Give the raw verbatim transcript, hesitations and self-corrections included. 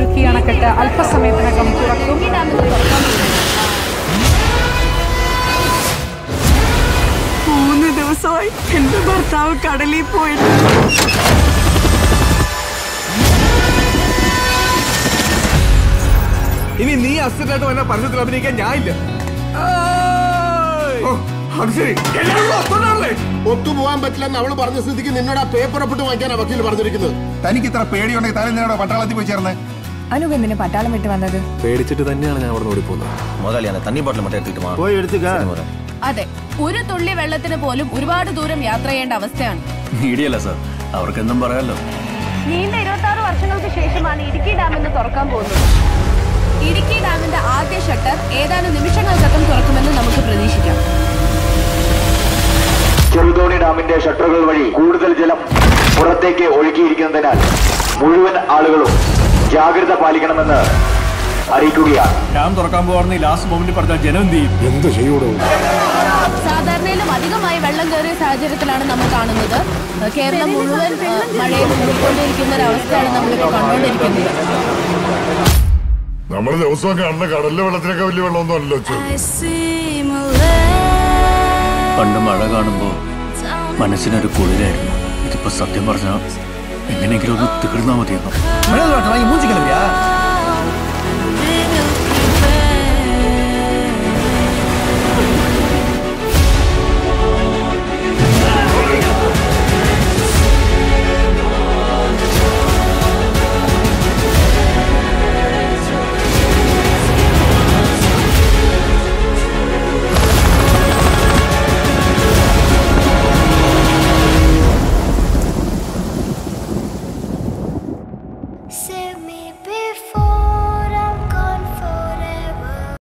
ഇടുക്കി അണക്കെട്ട് അല്പസമയത്തിനകം തുറക്കും. മൂന്ന് ദിവസമായി എന്റെ ഭർത്താവ് കടലിൽ പോയിട്ട്. ഇനി നീ അസിഡായിട്ട് വന്ന പരസ്യത്തിൽ അഭിനയിക്കാൻ ഞാനില്ല. ഒത്തുപോകാൻ പറ്റില്ലെന്ന് അവള് പറഞ്ഞ സ്ഥിതിക്ക് നിന്നോട് ആ പേപ്പർ ഒപ്പിട്ട് വാങ്ങിക്കാനാ വക്കീൽ പറഞ്ഞിരിക്കുന്നത്. തനിക്ക് ഇത്ര പേടിയുണ്ടെങ്കിൽ താനും നിന്നോട് പട്ടാളത്തിൽ പോയി ചേർന്ന്. അനൂപ് എന്തിനാ പട്ടാളം വിട്ട് വന്നത്? പേടിച്ചിട്ട് തന്നെയാണ് ഞാൻ അവിടെ ഓടിപ്പോകുന്നത്. മുതലാണ് തണ്ണി ബോട്ടിൽ മറ്റേ എടുത്തിട്ട് പോയി എടുത്തുക. അതെ, ഒരു തുള്ളി വെള്ളത്തിന് പോലും ഒരുപാട് ദൂരം യാത്ര ചെയ്യേണ്ട അവസ്ഥയാണ്. മീഡിയല്ല സാർ, അവർക്കെന്തും പറയാലോ. നീണ്ട ഇരുപത്തി ആറ് വർഷങ്ങൾക്ക് ശേഷമാണ് ഇടുക്കി ഡാം എന്ന് തുറക്കാൻ പോകുന്നത്. ഇടുക്കി ഡാമിന്റെ ആദ്യ ഷട്ടർ ഏതാനും നിമിഷങ്ങൾക്കകം തുറക്കുമെന്ന് നമുക്ക് പ്രതീക്ഷിക്കാം. ചെറുതോണി ഡാമിന്റെ ഷട്ടറുകൾ വഴി കൂടുതൽ ജലം പുറത്തേക്ക് ഒഴുകിയിരിക്കുന്നതിനാൽ മുഴുവൻ ആളുകളും ജാഗ്രത പാലിക്കണമെന്ന് അറിയിക്കുകയാണ്. ഡാം തുറക്കാൻ പോകുന്ന ലാസ്റ്റ് മൊമെന്റ് പറഞ്ഞാൽ ജനം എന്ത് ചെയ്യും? എന്ത് ചെയ്യൂടോ? സാധാരണയിലും അധികമായി വെള്ളം കയറിയ സാഹചര്യത്തിലാണ് നമ്മൾ കാണുന്നത്. കേരളം മുഴുവൻ മഴയിൽ മുങ്ങിക്കൊണ്ടിരിക്കുന്ന ഒരു അവസ്ഥയാണ് നമ്മളിപ്പോൾ കണ്ടുകൊണ്ടിരിക്കുന്നത്. നമ്മള് ദിവസവും കാണുന്ന കടലിലെ വെള്ളത്തിനൊക്കെ വലിയ വെള്ളമൊന്നും അല്ലല്ലോ. പണ്ട് മഴ കാണുമ്പോ മനസ്സിനൊരു കുളിരായിരുന്നു. ഇതിപ്പോ സത്യം പറഞ്ഞാൽ എങ്ങനെയെങ്കിലും ഒന്ന് തീർന്നാ മതിയെന്നോ. Save me, baby.